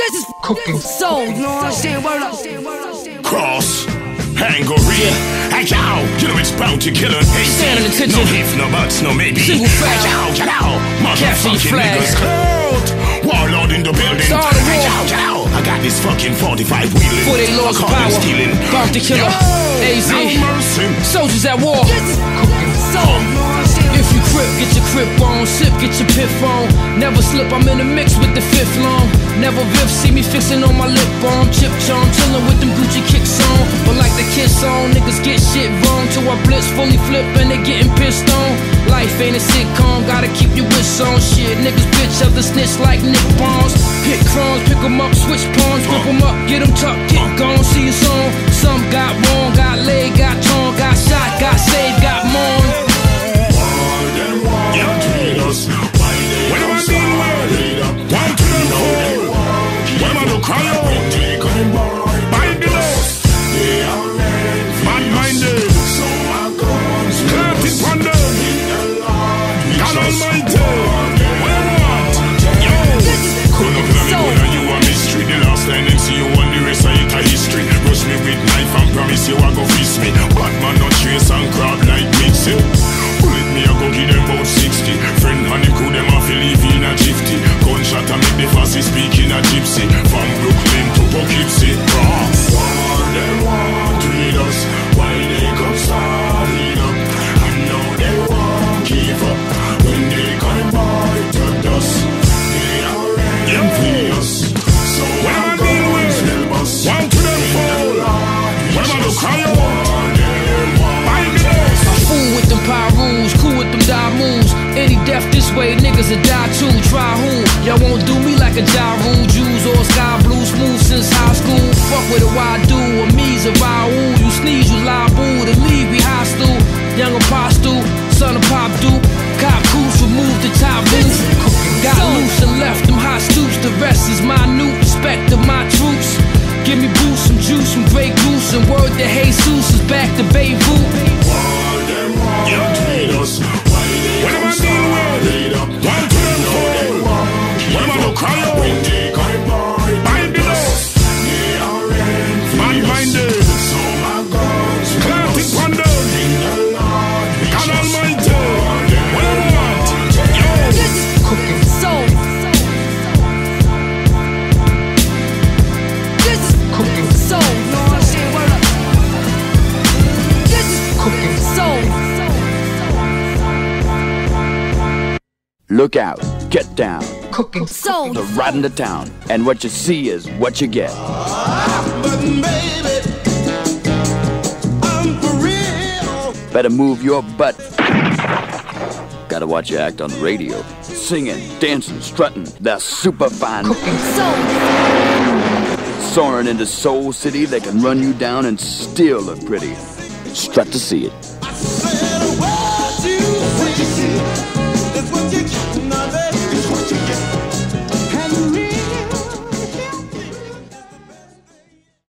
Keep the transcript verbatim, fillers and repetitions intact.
This is cooking soul, you know what I'm saying? Word up. Cross, Hangary, hey yo, you know it's bound to kill her. Hey, stand in attention. No ifs, no buts, no maybe. Single foul. Hey yo, get out, Capture your motherfucking flag. niggas cold. Warlord in the building. Start the Hey war. yo, get out. I got this fucking forty-five wheeling. Before they lost power, stealing. Bomb the killer. A Z, No mercy. soldiers at war. This is cooking soul, you know what I'm saying? If you crip, get your crip on. Sip, get your piff on. Never slip, I'm in the mix with the fifth long. Never viv, see me fixing on my lip balm. Chip charm, chillin' with them Gucci kicks on. But like the kiss on, niggas get shit wrong. Till I blitz, fully flip, and they getting pissed on. Life ain't a sitcom, gotta keep your wits on. Shit, niggas bitch up the snitch like Nick Barnes. Pick crumbs, pick 'em up, switch pawns. Whip 'em up, get 'em tucked, get gone, see you soon. Some got wrong, got laid, got torn, got shot, got saved, got mourned. When am I being well? One to them fool. When am I to cry out? Bind the lost. Man-minded. Clanting ponder. God Almighty. What I want? Yo. Cool up in the and you a mystery. The last time them see you on the rest of it a history. Rush me with knife and promise you I go fist me. Batman not trace and crab like mixing. Bullet me, I go give them about sixty. Friend and the crew, them a feel leave in a jifty. Gunshot and make the fastest speak in a gypsy. From Brooklyn to Poughkeepsie. Cross. War them want to lead us. Why they come starting up? I know they won't give up. When they come by to dust, they are ready for us. So when am I dealing with? One to them fall. When am I to cry out? Fool with them power rules, cool with them die moves. Any death this way, niggas will die too. Try who? Y'all won't do me like a Ja Rule. Jews or sky blue, smooth since high school. Fuck with a why do, a me's a Raoul. You sneeze, you lie boo. The league we hostile. Young apostle, son of Pop Duke. Cop coos, remove the top roof. Got loose and left them hot stoops. The rest is minute, respect of my troops. Give me boost, some juice, some Grey Goose. And word that Jesus is back to Beirut. You treat us. When am I dealing with? One to them fall. When am I to cry out? Bind the lost. Man-minded. Clanting ponder. God Almighty. What I want? Yo. This is cooking soul. This is cooking soul, you know what I'm saying? Word up. This is cooking soul. Look out, get down, Cooking soul. the right into town, and what you see is what you get. But baby, I'm for real. Better move your butt. Gotta watch you act on the radio. Singing, dancing, strutting, the super fine. Cooking soul. Soaring into Soul City, they can run you down and still look pretty. Strut to see it.